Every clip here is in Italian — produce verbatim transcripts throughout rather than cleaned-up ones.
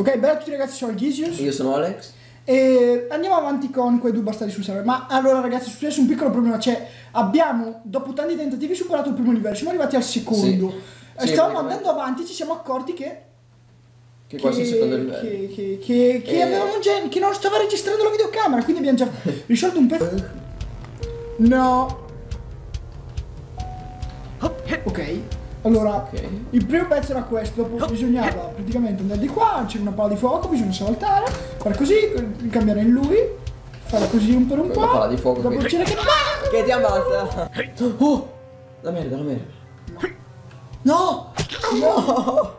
Ok, bella a tutti ragazzi, sono Alghisius. Io sono Alex. E andiamo avanti con quei due bastardi sul server. Ma allora ragazzi, è successo un piccolo problema. Cioè, abbiamo, dopo tanti tentativi, superato il primo livello. Siamo arrivati al secondo. Sì. Sì, stavamo andando avanti, ci siamo accorti che... Che questo è il secondo livello. Che, che, che, che e... avevamo già... Che non stava registrando la videocamera. Quindi abbiamo già risolto un pezzo. No. Ok. Allora, okay. Il primo pezzo era questo, dopo bisognava praticamente andare di qua, c'era una palla di fuoco, bisogna saltare, fare così, cambiare in lui, fare così un per un po', la palla di fuoco dopo che... c'era che... che ti ammazza! Oh! La merda, la merda! No! No!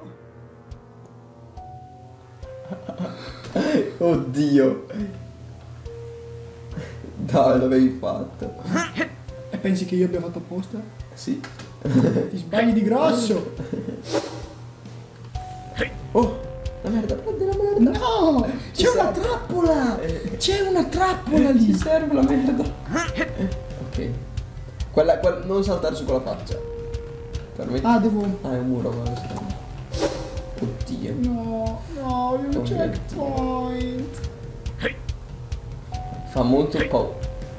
No! Oddio! Dai, l'avevi fatto! E pensi che io abbia fatto apposta? Sì. Ti sbagli di grosso! Oh! La merda, prendi la merda! No! C'è una trappola! C'è una trappola lì! Ci serve la merda! Ok. Quella, quella, non saltare su quella faccia. Permetti? Ah, devo... Ah, è un muro, guarda. Oddio. No, no, io un checkpoint! Fa molto paura.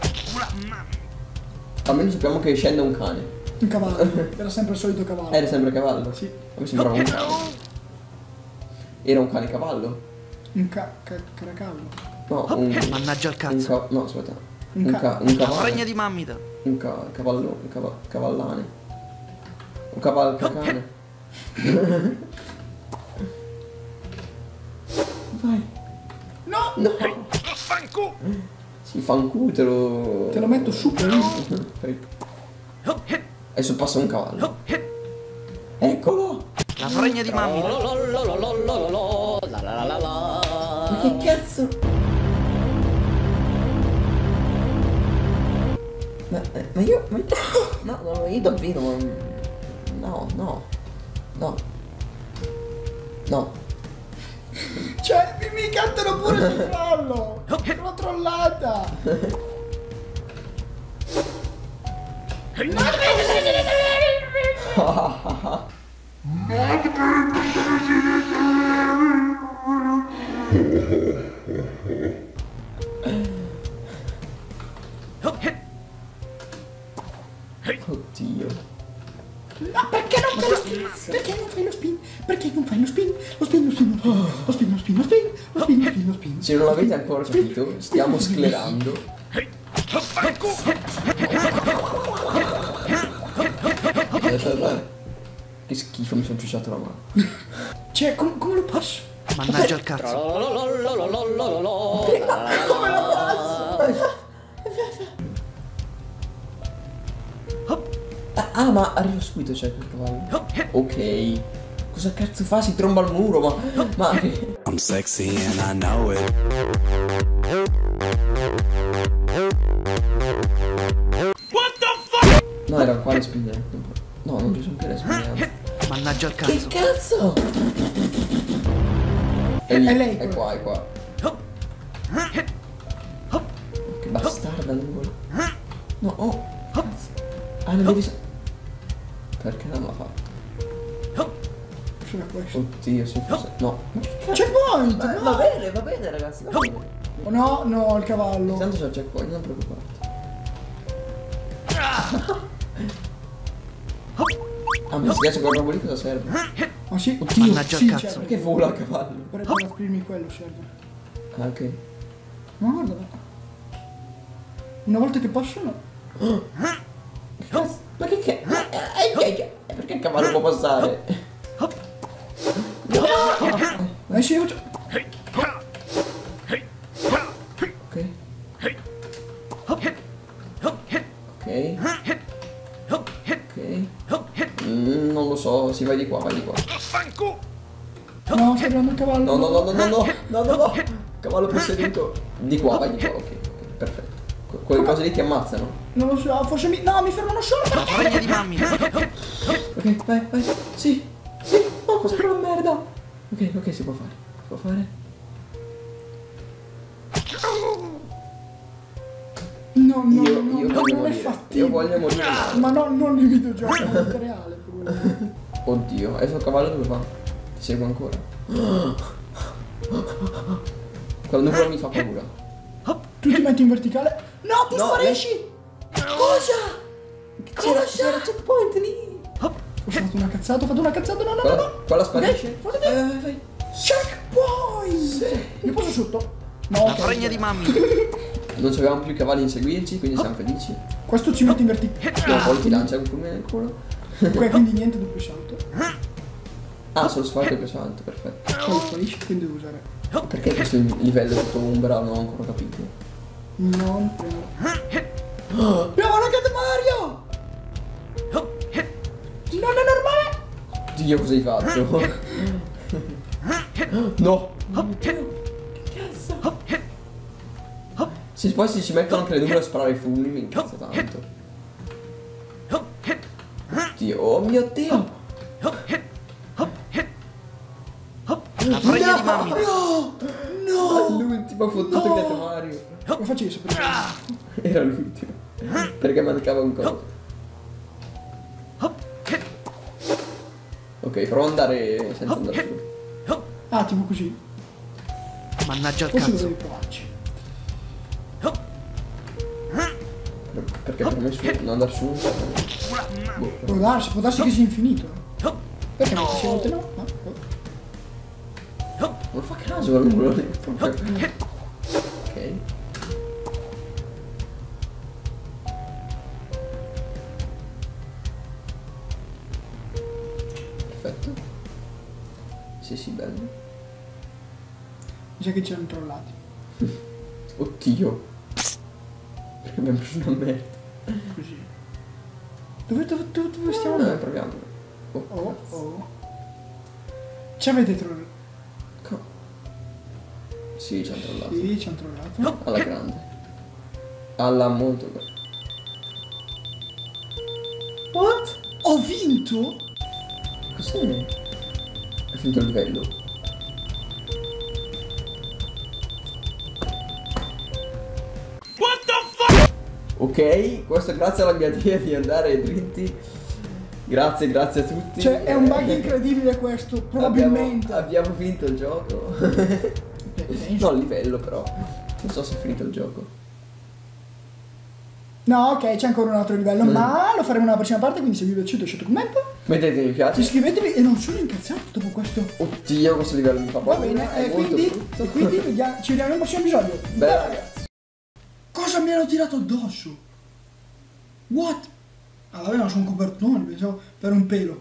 Almeno sappiamo che scende un cane. Un cavallo, era sempre il solito cavallo. Era sempre cavallo? Sì. A me sembrava un cane. Era un cane cavallo? Un ca... ca caracavallo. No, un... Mannaggia il cazzo. Un ca no, aspetta. Un, un, ca ca un cavallo. Fregna di mammita. Un ca cavallo... Un cava cavallane. Un cavallo cane. Vai. No! No! Si fa un cu, te lo... Te lo metto su per Adesso passa un cavallo. Eccolo! La fregna di mammita. Ma che cazzo? Ma, ma io... Ma, no, no, io davvero... No, no. No. No. Cioè, mi, mi cantano pure il trollo! Sono trollata! Oddio. Ma perché non fai lo spin? Perché non fai lo spin? Perché non fai lo spin? Lo spin, lo spin, lo spin, lo spin, lo spin, lo spin, lo spin, lo spin, lo spin. Se non l'avete ancora capito, stiamo sclerando. Che schifo, mi sono ciucciato la mano. Cioè, com come lo passo? Mannaggia il cazzo. Come lo passo? Ah, ah, ma arriva subito, cioè, quel cavallo. Ok. Cosa cazzo fa? Si tromba al muro, ma... Ma... I'm sexy and I know it. What the fuck? No, era qua le spine. No, non ci sono più le spine. Mannaggia il cazzo. Che cazzo? È lì, è lei. È qua, è qua. Che bastarda l'angolo. No, oh. Cazzo. Ah, non devi... Perché non l'ha fatto? C'era questo. Oddio, si fosse... No. Checkpoint! Va, No. va bene, va bene ragazzi, va bene. Oh, no, no, il cavallo. Tanto c'è il checkpoint, non preoccuparti. Ah, ma se piace quel robo lì cosa serve? Ma sì, Oddio, mannaggia sì, il cazzo. cioè, Perché vola a cavallo? per trasferirmi quello serve. Ah, ok. Ma guarda. Una volta che passo no. Ma che che... Perché il cavallo può passare? Eh sì, io... Ok. Ok. Ok. Mm, non lo so, si vai di qua, vai di qua. No, sta arrivando il cavallo. No, no, no, no, no, no, no, no, no. Cavallo posseduto. Di qua, vai di qua, ok, ok, perfetto. Que quelle cose lì ti ammazzano? Non lo so, forse mi... No, mi fermano solo. La fregna di mammita. Ok, vai, vai. Sì, sì. Oh, cosa quella merda? Ok, ok, si può fare. Si può fare? No, no, Io, no, io no, voglio non è morire. fattibile. Io voglio morire. Ma no, non nei videogiochi, è molto reale. Oddio, adesso il cavallo dove va? Ti segue ancora? Quella nuvola mi fa paura. Tu ti metti in verticale. No, tu No, sparisci! Cosa? C'era, c'era checkpoint lì. Ho fatto una cazzata, ho fatto una cazzata, no, no, no, Quella, no. quella sparisce? Ok, Vai, vai, vai. Checkpoint! Io posso sotto? No, La ok. fregna di mammi. Non avevamo più cavalli a inseguirci, quindi siamo felici. Questo ci mette in verticale. E poi ti lancia un fulmine nel culo. Ok, quindi niente doppio salto. Ah, solo sfalco e pesante, perfetto. Poi sparisci, quindi devo usare. Perché questo livello è tutto ombra non ho ancora capito. Non prendo. Abbiamo ragazzi Mario! Non è normale! Dio, cosa hai fatto? No! Se poi si ci mettono anche le nuvole a sparare i fulmini mi incazza tanto. Dio, oh mio Dio! La fregna di mammi. No! No! L'ultimo fottuto che Mario. Lo faccio io sapere. Era l'ultimo. Perché mancava un coso. Ok, provo ad andare senza andare su. Ah, tipo così. Mannaggia il Forse cazzo. dovevi provarci. Perché per me su, non andare su. Boh, Può darsi, può darsi che sia infinito. Perché non ci volte no? No. non fa caso il numero lì. Ok. Perfetto. Sì, sì, bello. Mi sa che ci hanno trollati. Oddio. Perché abbiamo preso una merda. Così. Dove, dove, dove, dove stiamo Eh, andando? proviamo. Oh, Oh, oh. Ci avete trollato? co- Sì, ci hanno trollato. Sì, ci hanno trollato. Alla grande. Alla molto grande. What? Ho vinto? Cos'è? Hai finito il livello. Ok, questo grazie alla mia idea di andare dritti. Grazie, grazie a tutti. Cioè, è un bug Eh, incredibile questo, abbiamo, probabilmente. abbiamo vinto il gioco. No, il livello però. Non so se è finito il gioco. No, ok, c'è ancora un altro livello, Mm. ma lo faremo nella prossima parte, quindi se vi è piaciuto lasciate un commento, Mettete mi piace. iscrivetevi e non sono incazzato dopo questo. Oddio, questo livello mi fa Va paura. bene, è e molto quindi, brutto. e quindi vediamo- ci vediamo nel prossimo episodio. Beh, ragazzi. Cosa mi hanno tirato addosso? What? Ah vabbè, ma sono copertoni, pensavo per un pelo.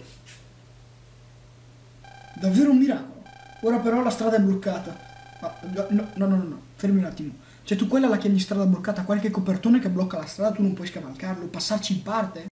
Davvero un miracolo. Ora però la strada è bloccata. Ah, no, no, no, no, no, fermi un attimo. Cioè tu quella la chiami strada bloccata, qualche copertone che blocca la strada, tu non puoi scavalcarlo, passarci in parte.